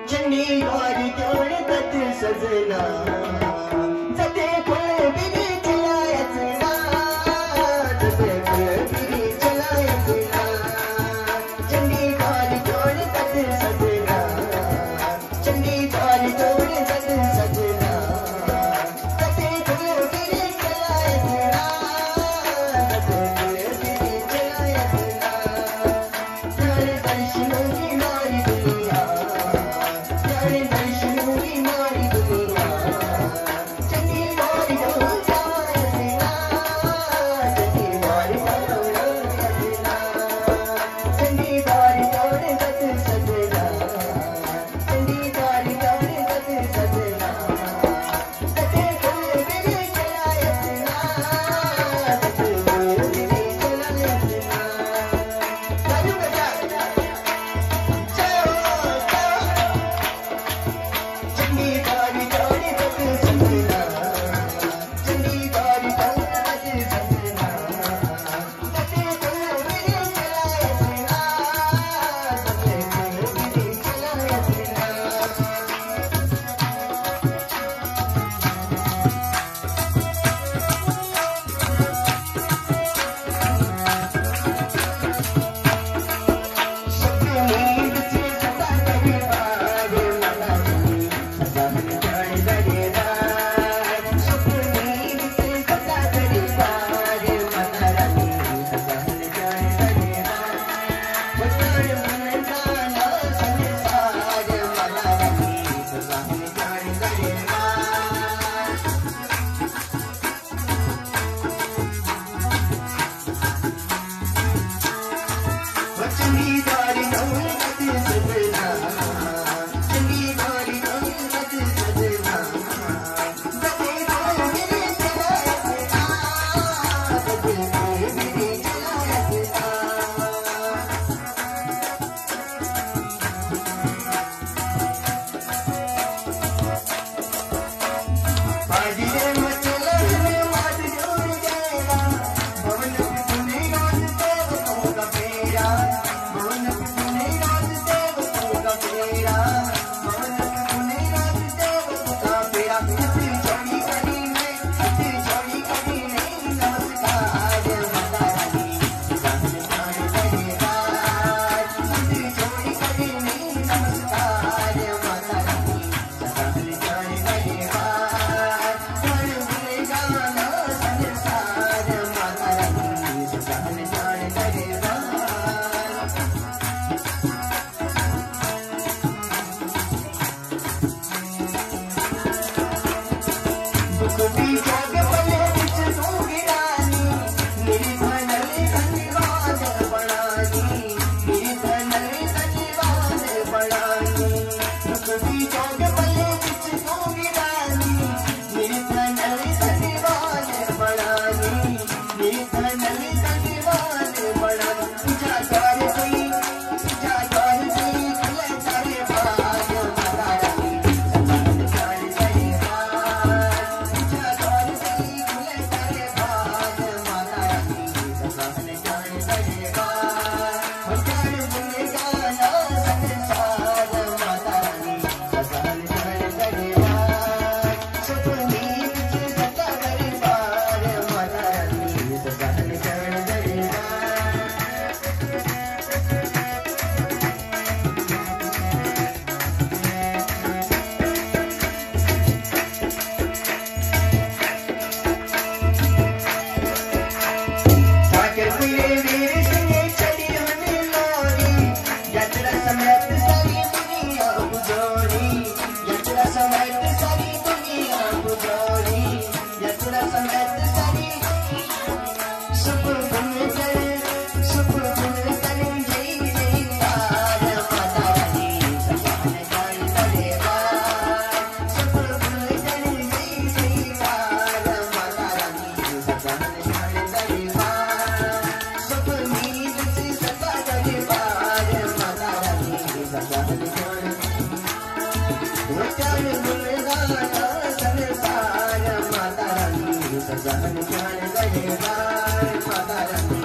चंडी गौरी तोड़ तत सजना सते फुल बिरी चलाया चला सते फुल बिरी चलाया चला चंडी गौरी तोड़ तत सजना चंडी गौरी तोड़ तत सजना सते फुल बिरी चलाया चला सते फुल बिरी चलाया चला प्यारे दर्शनों की मारी दुनिया प्यारे दर्शनों की मारी दुनिया चंडी गौरी तोड़ चलाया चला चंडी गौरी तोड़ चला चंडी गौरी तोड़ तत सजना चंडी गौरी तोड़ तत सजना सते फुल बिरी चलाया चला सते फुल बिरी चलाया चला राजू बेटा चलो चंडी गौरी तोड़ तत सजना चंडी गौरी तोड़ तत सजना सते फुल बिरी चलाया चला सते फुल बिरी चलाया चला नींद से सदा परिवार मनानी सहन जान गरेगा नींद से सदा परिवार मनानी सहन जान गरेगा बचार मन जाना संसार मनानी सहन जान गरेगा चंडी गौरी तोड़ तत सजना चंडी गौरी तोड़ तत सजना सते फुल बिरी चलाया चला सते फुल बिरी चलाया चला बाजीरे मचला में मात जोड़ जाएगा भवन पुने राज देवतों का फेरा भवन पुने राज देवतों का फेरा भवन पुने राज देवतों का फेरा इतनी चौड़ी करी नहीं नमस्कार माता रानी सहन जान गरेगा इतनी चौड़ी करी नहीं नमस्कार माता रानी सहन जान गरेगा कर मिलेगा ना संसार माता रानी सहन जान गरेगा दुख भी जाग पले बिच दूंगी रानी मेरी धनली धन्यवाद बढ़ानी मेरी धनली धन्यवाद बढ़ानी दुख भी जाग पले बिच दूंगी रानी मेरी धनली धन्यवाद बढ़ानी मेरी धनली धन्यवाद बढ़ानी पूजा कर गई खुले सारे भाग माता रानी सहन जान गरेगा पूजा कर गई खुले सारे भाग माता रानी सहन जान गरेगा प्यार मिलेगा ना संसार माता रानी सहन जान गरेगा सपनी से सदा परिवार माता रानी सहन जान गरेगा साकर फिरे वीर संगे चली हमें लोरी यात्रा समेत सारी दुनिया बुझोरी यात्रा समेत सारी दुनिया बुझोरी यात्रा समेत सारी सुख गुण जय जय जयकार माता रानी सहन जान गरेगा सुख गुण जय जयकार माता रानी सहन जान गरेगा सुख नींद से सदा परिवार माता रानी सहन जान प्यार मिलेगा ना संसार माता रानी सहन जान गरेगा माता रानी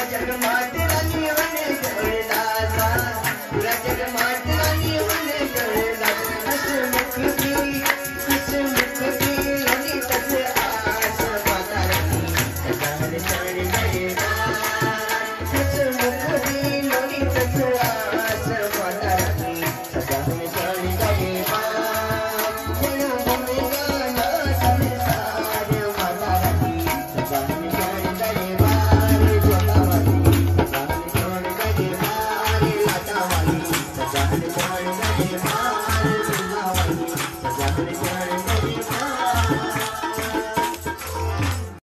जग मात रानी होने जोड़दासा पूरा जग मात रानी होने जोड़दासा हसमुख की लोनी तक आस पता रखी सदार चरण मेरा